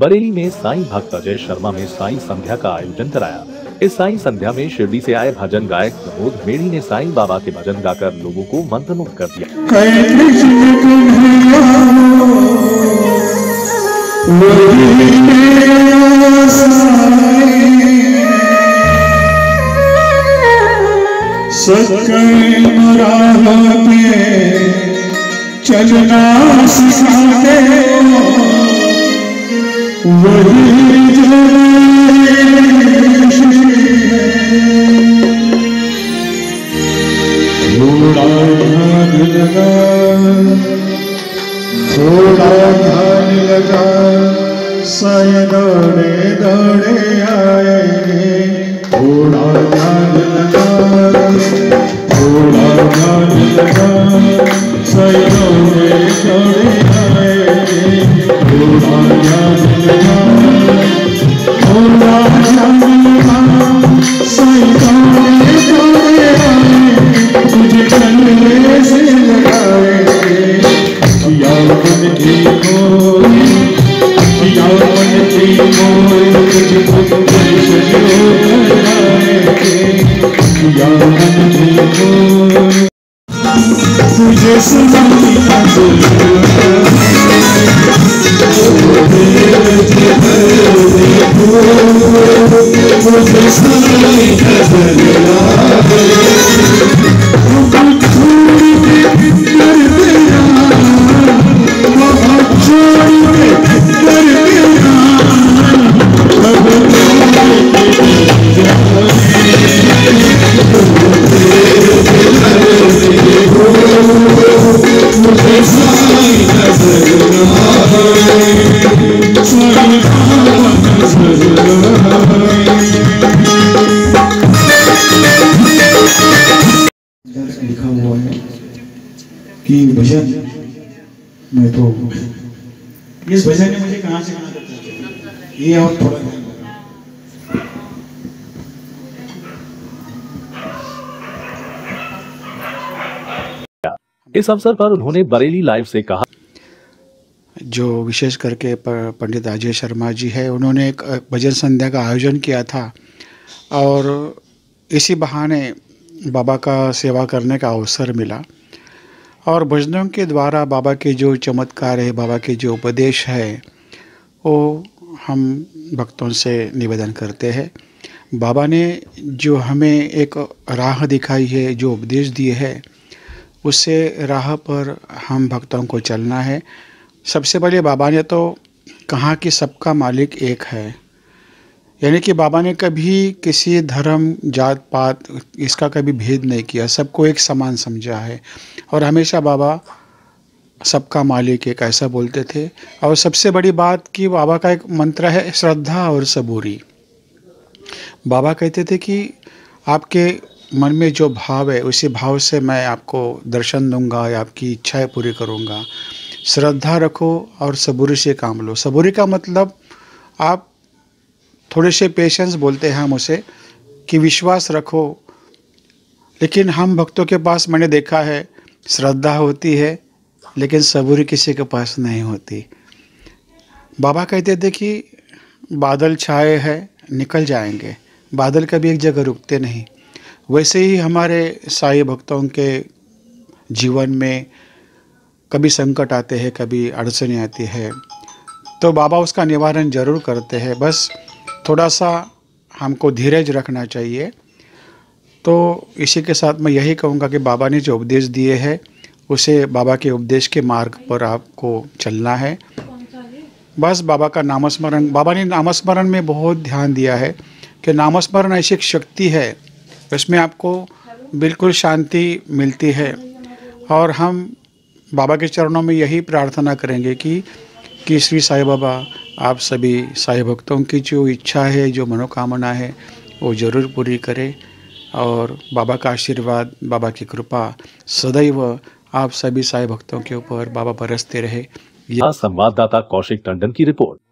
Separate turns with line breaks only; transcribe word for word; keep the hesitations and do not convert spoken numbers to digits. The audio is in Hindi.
बरेली में साईं भक्त अजय शर्मा में साईं संध्या का आयोजन कराया। इस साईं संध्या में शिरडी से आए भजन गायक प्रमोद मेड़ी ने साईं बाबा के भजन गाकर लोगों को मंत्रमुग्ध कर दिया।
चलना सिखाते वही थोड़ा ध्यान लगा, थोड़ा ध्यान लगा, साईं दौड़े दौड़े आए। थोड़ा ध्यान लगा, थोड़ा ध्यान लगा, साईं दौड़े दौड़े आए। थोड़ा ध्यान लगा, थोड़ा ध्यान लगा, साईं दौड़े दौड़े आए। तुझे चलने से लगाए किया मन की खोई, किया मन की खोई, तुझको सजो कराए किया मन की खोई। तुझे सुनाई मुझे सुनाई लिखा हुआ है कि भजन मैं तो इस भजन ने मुझे कहां से कहां तक पहुंचाया, ये और थोड़ा
इस अवसर पर उन्होंने बरेली लाइव से कहा,
जो विशेष करके पंडित अजय शर्मा जी है, उन्होंने एक भजन संध्या का आयोजन किया था और इसी बहाने बाबा का सेवा करने का अवसर मिला। और भजनों के द्वारा बाबा के जो चमत्कार है, बाबा के जो उपदेश है, वो हम भक्तों से निवेदन करते हैं। बाबा ने जो हमें एक राह दिखाई है, जो उपदेश दिए है, उससे राह पर हम भक्तों को चलना है। सबसे पहले बाबा ने तो कहा कि सबका मालिक एक है, यानी कि बाबा ने कभी किसी धर्म, जात पात इसका कभी भेद नहीं किया, सबको एक समान समझा है। और हमेशा बाबा सबका मालिक एक ऐसा बोलते थे। और सबसे बड़ी बात कि बाबा का एक मंत्र है श्रद्धा और सबूरी। बाबा कहते थे कि आपके मन में जो भाव है उसी भाव से मैं आपको दर्शन दूंगा या आपकी इच्छाएं पूरी करूंगा। श्रद्धा रखो और सबूरी से काम लो। सबूरी का मतलब आप थोड़े से पेशेंस बोलते हैं हम उसे, कि विश्वास रखो। लेकिन हम भक्तों के पास मैंने देखा है श्रद्धा होती है लेकिन सबूरी किसी के पास नहीं होती। बाबा कहते थे कि बादल छाए हैं निकल जाएंगे, बादल कभी एक जगह रुकते नहीं। वैसे ही हमारे साईं भक्तों के जीवन में कभी संकट आते हैं, कभी अड़चने आती है, तो बाबा उसका निवारण जरूर करते हैं। बस थोड़ा सा हमको धीरज रखना चाहिए। तो इसी के साथ मैं यही कहूँगा कि बाबा ने जो उपदेश दिए हैं उसे बाबा के उपदेश के मार्ग पर आपको चलना है। बस बाबा का नामस्मरण, बाबा ने नामस्मरण में बहुत ध्यान दिया है कि नामस्मरण ऐसी एक शक्ति है, इसमें आपको बिल्कुल शांति मिलती है। और हम बाबा के चरणों में यही प्रार्थना करेंगे कि कि श्री साईं बाबा आप सभी साईं भक्तों की जो इच्छा है, जो मनोकामना है, वो ज़रूर पूरी करें। और बाबा का आशीर्वाद, बाबा की कृपा सदैव आप सभी साईं भक्तों के ऊपर बाबा बरसते रहे।
यह संवाददाता कौशिक टंडन की रिपोर्ट।